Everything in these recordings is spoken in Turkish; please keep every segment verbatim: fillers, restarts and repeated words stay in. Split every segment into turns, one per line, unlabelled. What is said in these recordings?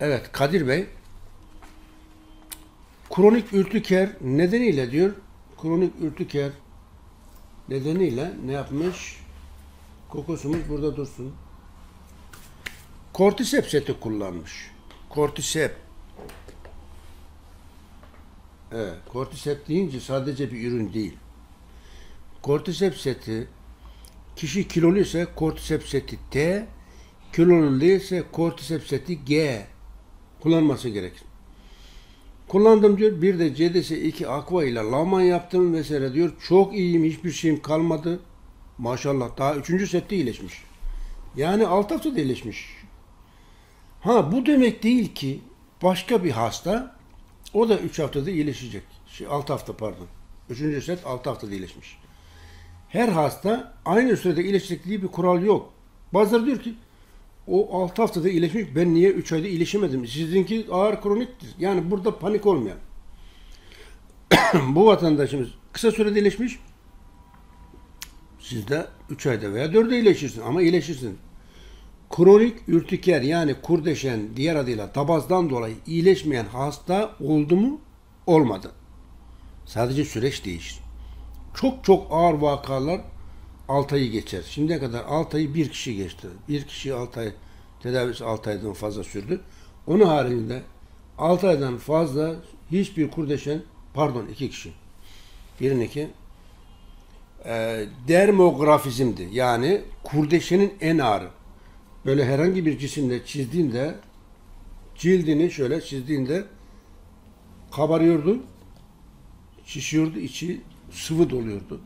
Evet, Kadir Bey, kronik ürtiker nedeniyle diyor, kronik ürtiker nedeniyle ne yapmış? Kokosumuz burada dursun. Kortisep seti kullanmış. Kortisep. Evet, kortisep deyince sadece bir ürün değil. Kortisep seti, kişi kilolu ise kortisep seti T, kilolu değilse kortisep seti G kullanması gerekir. Kullandım diyor. Bir de C D S iki Aqua ile Laman yaptım vesaire diyor. Çok iyiyim. Hiçbir şeyim kalmadı. Maşallah. Daha üçüncü sette iyileşmiş. Yani altı haftada iyileşmiş. Ha bu demek değil ki başka bir hasta o da üç haftada iyileşecek. Şey, altı hafta pardon. üçüncü set altı haftada iyileşmiş. Her hasta aynı sürede iyileşecek diye bir kural yok. Bazıları diyor ki o altı haftada iyileşmiş, ben niye üç ayda iyileşemedim? Sizinki ağır kroniktir. Yani burada panik olmayalım. Bu vatandaşımız kısa sürede iyileşmiş. Siz de üç ayda veya dört ayda iyileşirsiniz ama iyileşirsiniz. Kronik ürtiker yani kurdeşen diğer adıyla tabazdan dolayı iyileşmeyen hasta oldu mu? Olmadı. Sadece süreç değişir. Çok çok ağır vakalar altı ayı geçer. Şimdiye kadar altı ayı bir kişi geçti. Bir kişi altı ay tedavisi altı aydan fazla sürdü. Onun haricinde altı aydan fazla hiçbir kurdeşen, pardon iki kişi. Biriniki e, dermografizmdi. Yani kurdeşenin en ağırı. Böyle herhangi bir cisimle çizdiğinde cildini şöyle çizdiğinde kabarıyordu, şişiyordu, içi sıvı doluyordu.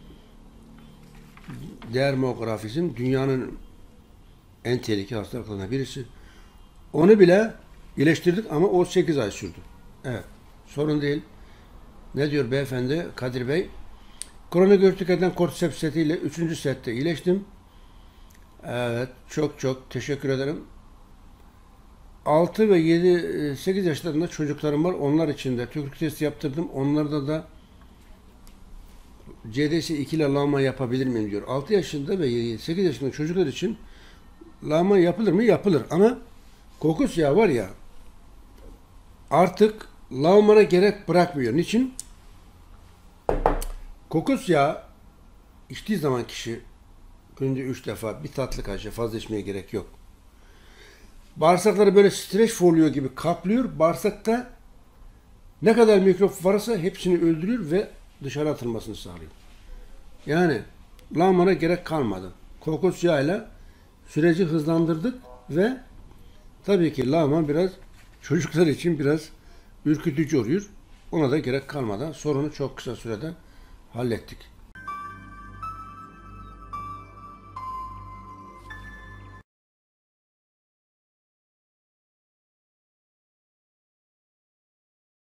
Dermografizm dünyanın en tehlikeli hastalıklarından birisi. Onu bile iyileştirdik ama o sekiz ay sürdü. Evet, sorun değil. Ne diyor beyefendi Kadir Bey? Kronik ürtikerden kortisep setiyle üçüncü sette iyileştim. Evet, çok çok teşekkür ederim. altı ve yedi sekiz yaşlarında çocuklarım var. Onlar için de tükürük testi yaptırdım. Onlarda da C D S iki ile lağma yapabilir miyim diyor. altı yaşında ve sekiz yaşında çocuklar için lağma yapılır mı? Yapılır. Ama kokos yağı var ya artık lağmana gerek bırakmıyor. Niçin? Kokos yağı içtiği zaman kişi günde üç defa bir tatlı kaşığı fazla içmeye gerek yok. Bağırsakları böyle streç folyo gibi kaplıyor. Bağırsakta ne kadar mikrop varsa hepsini öldürüyor ve dışarı atılmasını sağlıyor. Yani lağmana gerek kalmadı. Kokos yağıyla süreci hızlandırdık ve tabii ki lağman biraz çocuklar için biraz ürkütücü oluyor. Ona da gerek kalmadan sorunu çok kısa sürede hallettik.